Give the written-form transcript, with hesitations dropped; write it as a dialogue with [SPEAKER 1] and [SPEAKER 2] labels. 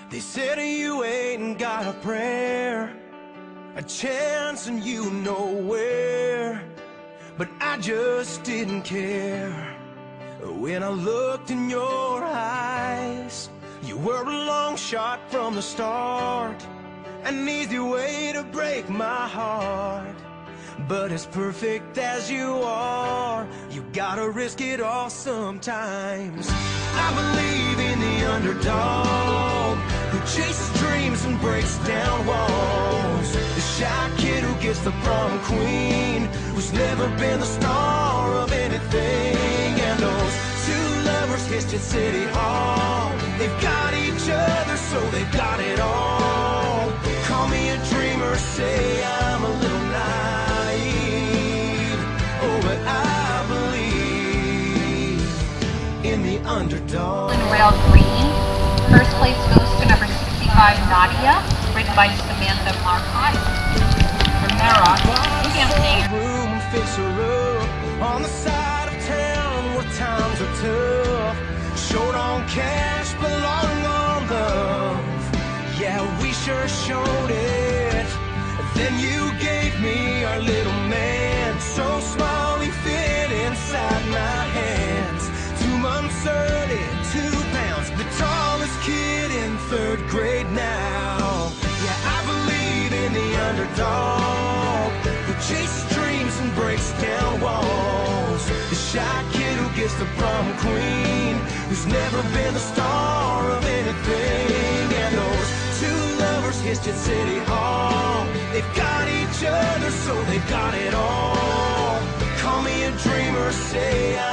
[SPEAKER 1] They said you ain't got a prayer, a chance and you nowhere. But I just didn't care. When I looked in your eyes, you were a long shot from the start, an easy way to break my heart. But as perfect as you are, you gotta risk it all sometimes. I believe in the underdog who chases dreams and breaks down walls, the shy kid who gets the prom queen, who's never been the star of anything. And those two lovers kissed at City Hall. They've got each other, so they've got it all. Call me a dreamer, say I'm a little naive. Oh, but I believe in the underdog.
[SPEAKER 2] In Rail Green, first place goes to number 65, Nadia, written by Samantha Marcotte. Romero, campaign.
[SPEAKER 1] Room fixer up on the side of town where times are tough. Short on cash, but long on love. Yeah, we sure showed it. Then you gave me our little man, so small he fit inside my hands. 2 months early, 2 pounds, the tallest kid in 3rd grade now. Yeah, I believe in the underdog who chases dreams and breaks down walls, the shy kid who gets the prom queen, who's never been the star of anything. And those two lovers kissed at City Hall. They've got each other, so they've got it all. Call me a dreamer, say